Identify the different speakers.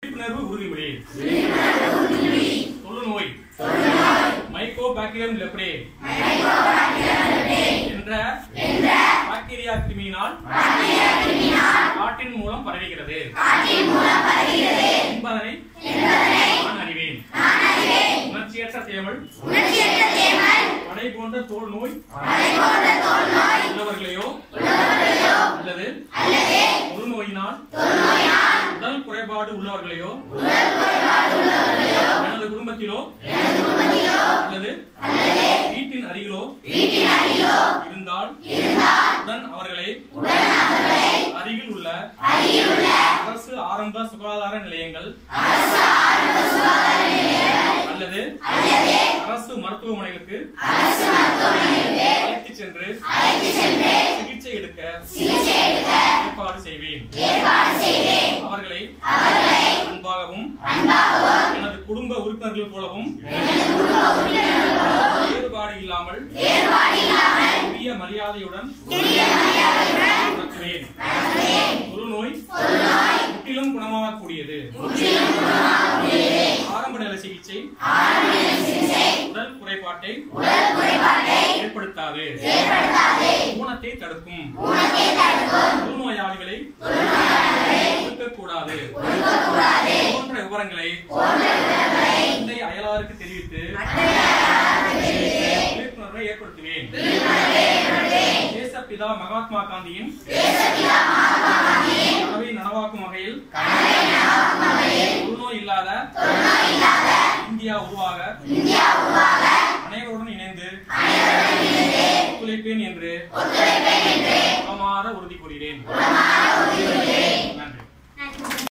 Speaker 1: விழிப்புணர்வு உறுதிமொழி. தொழுநோய் மைக்கோபாக்டீரியம் லெப்ரே என்ற பாக்டீரியா கிருமியினால் காற்றின் மூலம் பரவுகிறது என்பதனை நான் அறிவேன். உணர்ச்சியற்ற தேமல் படை போன்ற தோல் நோய் உள்ளவர்களையோ அல்லது தொழுநோயினால் உடல் குறைபாடு உள்ளவர்களையோ எனது குடும்பத்திலோ அல்லது வீட்டின் அருகிலோ இருந்தால் உடன் அவர்களை அருகில் உள்ள அரசு ஆரம்ப சுகாதார நிலையங்கள் அல்லது அரசு மருத்துவமனைகளுக்கு அழைத்துச் சென்று சிகிச்சை எடுக்க ஏற்பாடு செய்வேன். அவர்களை அன்பாகவும் எனது குடும்ப உறுப்பினர்கள் போலவும் வேறுபாடு இல்லாமல் உரிய மரியாதையுடன் நடத்துவேன். தொழுநோய் முற்றிலும் குணமாகக்கூடியது. ஆரம்ப நிலை சிகிச்சை உடல் குறைபாட்டை ஏற்படுத்தாது. ஊனத்தை தடுக்கும். தொழுநோயாளிகளை ஒதுக்கக்கூடாது போன்ற விவரங்களை முந்தைய அயலாருக்கு தெரிவித்து விழிப்புணர்வை ஏற்படுத்துவேன். தேசப்பிதா மகாத்மா காந்தியின் கனவை நனவாக்கும் வகையில் தொழுநோய் இல்லாத இந்தியா உருவாக அனைவருடன் இணைந்து ஒத்துழைப்பேன் என்று உறுதி கூறுகிறேன்.